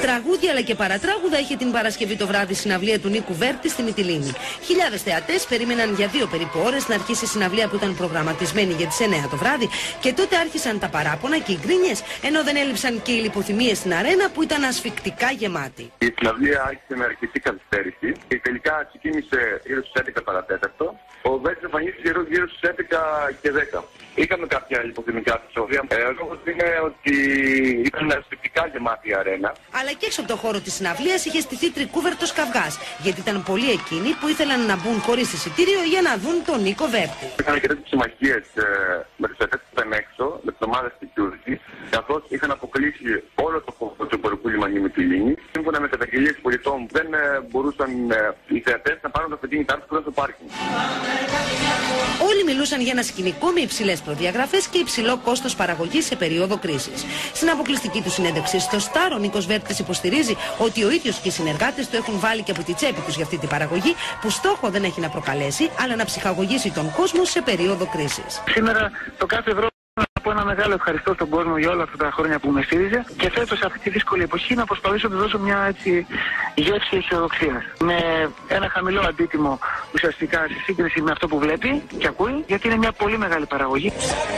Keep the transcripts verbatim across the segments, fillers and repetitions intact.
Τραγούδια αλλά και παρατράγουδα είχε την Παρασκευή το βράδυ συναυλία του Νίκου Βέρτη στη Μυτιλήνη. Χιλιάδες θεατές περίμεναν για δύο περίπου ώρες να αρχίσει η συναυλία που ήταν προγραμματισμένη για τις εννιά το βράδυ και τότε άρχισαν τα παράπονα και οι γκρίνιες, ενώ δεν έλειψαν και οι λιποθυμίες στην αρένα που ήταν ασφικτικά γεμάτη. Η συναυλία άρχισε με αρκετή καθυστέρηση και τελικά ξεκίνησε γύρω στις έντεκα παρατέταρτο. Ο Βέρτης εμφανίστηκε γύρω στις έντεκα και δέκα. Είχαμε κάποια λιποθυμικά επεισόδια. Ο λόγος είναι ότι ήταν ασφικτικά γεμάτη η αρένα. Αλλά και έξω από το χώρο της συναυλίας είχε στηθεί τρικούβερτος καυγάς, γιατί ήταν πολλοί εκείνοι που ήθελαν να μπουν χωρίς εισιτήριο για να δουν τον Νίκο Βέρτη. Είχαν και τέτοιες συμμαχίες ε, με τους εταίρους που ήταν έξω, με τις ομάδες security, καθώς είχαν αποκλείσει όλο το χώρο του εμπορικού λιμανιού Μυτιλήνη. Σύμφωνα με καταγγελίες πολιτών, δεν ε, μπορούσαν ε, οι θεατές να πάρουν το αυτοκίνητά τους που ήταν στο πάρκινγκ. Όλοι μιλούσαν για ένα σκηνικό με υψηλές προδιαγραφές και υψηλό κόστος παραγωγής σε περίοδο κρίσης. Στην αποκλειστική του συνέντευξη στο Σταρ, ο Νίκος Βέρτης υποστηρίζει ότι ο ίδιος και οι συνεργάτες του έχουν βάλει και από τη τσέπη τους για αυτή την παραγωγή, που στόχο δεν έχει να προκαλέσει, αλλά να ψυχαγωγήσει τον κόσμο σε περίοδο κρίσης. Σήμερα το κάθε ευρώ να πω ένα μεγάλο ευχαριστώ στον κόσμο για όλα αυτά τα χρόνια που με στήριζε και θέτω σε αυτή τη δύσκολη εποχή να προσπαθήσω να του δώσω μια έτσι γεύση αισιοδοξίας. Με ένα χαμηλό αντίτιμο ουσιαστικά σε σύγκριση με αυτό που βλέπει και ακούει, γιατί είναι μια πολύ μεγάλη παραγωγή.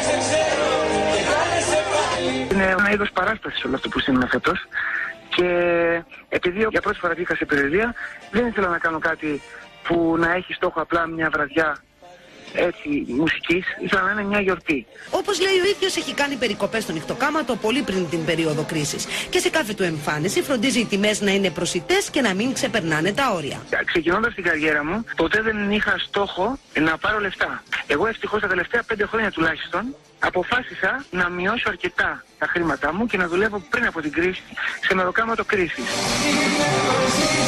Είναι ένα είδος παράστασης όλο αυτό που είναι φέτος. Και επειδή για πρώτη φορά βγήκα σε περιοδία, δεν ήθελα να κάνω κάτι που να έχει στόχο απλά μια βραδιά έτσι μουσικής, ήθελα να είναι μια γιορτή. Όπως λέει ο ίδιος, έχει κάνει περικοπές στο νυχτοκάματο πολύ πριν την περίοδο κρίσης. Και σε κάθε του εμφάνιση φροντίζει οι τιμές να είναι προσιτές και να μην ξεπερνάνε τα όρια. Ξεκινώντας την καριέρα μου, ποτέ δεν είχα στόχο να πάρω λεφτά. Εγώ ευτυχώς τα τελευταία πέντε χρόνια τουλάχιστον αποφάσισα να μειώσω αρκετά τα χρήματά μου και να δουλεύω πριν από την κρίση σε μεροκάματο κρίσης.